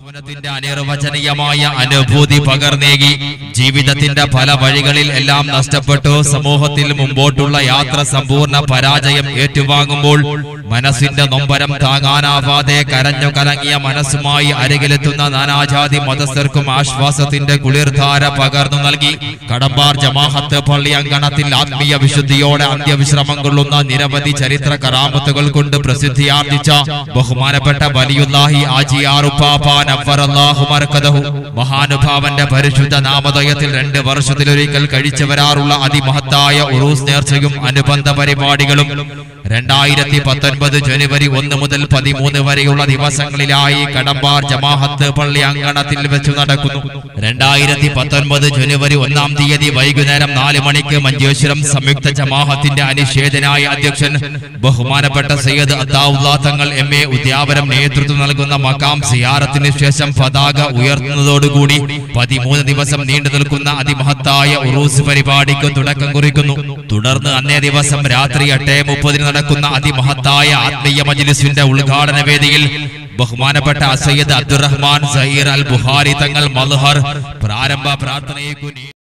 മഹത്വത്തിന്റെ അനിർവചനീയമായ അനുഭൂതി പകർന്നേകി ജീവിതത്തിന്റെ പല വഴികളിൽ എല്ലാം നഷ്ടപ്പെട്ടു സമൂഹത്തിൽ മുമ്പോട്ടുള്ള യാത്ര സമ്പൂർണ്ണ പരാജയം ഏറ്റുവാങ്ങുമ്പോൾ മനസ്സിന്റെ നൊമ്പരം താങ്ങാനാവാതെ കരഞ്ഞു കലങ്ങിയ മനസ്സുമായി അരികിലെത്തുന്ന നാനാജാതി മതസ്ഥർക്കും ആശ്വാസത്തിന്റെ കുളിർധാര പകർന്നു നൽകി കടമ്പാർ ജമാഅത്ത് പള്ളി അങ്കണത്തിൽ ആത്മീയ വിശുദ്ധിയോടെ അന്ത്യവിശ്രമം കൊള്ളുന്ന നിരവധി ചരിത്ര കറാമത്തുകൾ കൊണ്ട് പ്രസിദ്ധിയാർജിച്ച ബഹുമാനപ്പെട്ട വലിയുല്ലാഹി ആജിയാർ ഉപ്പാപ്പ നവ്വറല്ലാഹു മർകദഹു മഹാനുഭാവന്റെ പരിശുദ്ധ നാമധേയത്തിൽ 2 വർഷത്തിലൊരിക്കൽ കഴിച്ചു വരാറുള്ള അതിമഹത്തായ ഉറൂസ് നേർച്ചയും അനുബന്ധ പരിപാടികളും 2019 ജനുവരി 1 മുതൽ 13 വരെയുള്ള ദിവസങ്ങളിലായി കടമ്പാർ ജമാഅത്ത് പള്ളി അങ്കണത്തിൽ വെച്ച് നടക്കുന്നു. 2019 ജനുവരി 1-ാം തീയതി വൈകുന്നേരം 4 മണിക്ക് മഞ്ചേശ്വരം സംയുക്ത ജമാഅത്തിന്റെ അനിഷേധനായ അധ്യക്ഷൻ ബഹുമാനപ്പെട്ട സയ്യിദ് അത്താഉല്ലാ തങ്ങൾ MA ഉദ്യാപനം നേതൃത്വം നൽകുന്ന മക്കാം സിയാറത്തിന് ശേഷം പതാക ഉയർത്തുന്നതോടുകൂടി 13 ദിവസം നീണ്ടു നിൽക്കുന്ന അതിമഹത്തായ ഉറൂസ് പരിപാടിക്ക് തുടക്കം കുറിക്കുന്നു. തുടർന്ന് അന്നേ ദിവസം രാത്രി 8:30 നടക്കുന്ന അതിമഹത്തായ ആത്മീയ മജ്ലിസിന്റെ ഉദ്ഘാടന വേദിയിൽ ബഹുമാനപ്പെട്ട സയ്യിദ് അബ്ദുറഹ്മാൻ സഹീർ അൽ ബുഖാരി തങ്ങൾ മൽഹർ പ്രാരംഭ പ്രാർത്ഥനയെ